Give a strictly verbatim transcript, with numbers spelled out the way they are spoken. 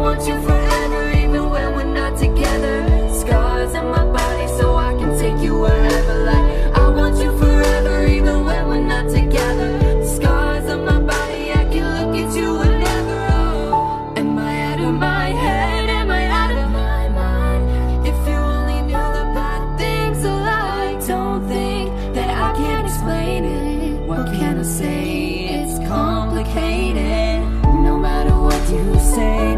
want you forever, even when we're not together. Scars on my body so I can take you wherever. Like, I want you forever, even when we're not together. Scars on my body, I can look at you whenever. Oh, am I out of my head? Am I out of my mind? If you only knew the bad things I like. Don't think that I can't explain it. What can I say? It's complicated. No matter what you say,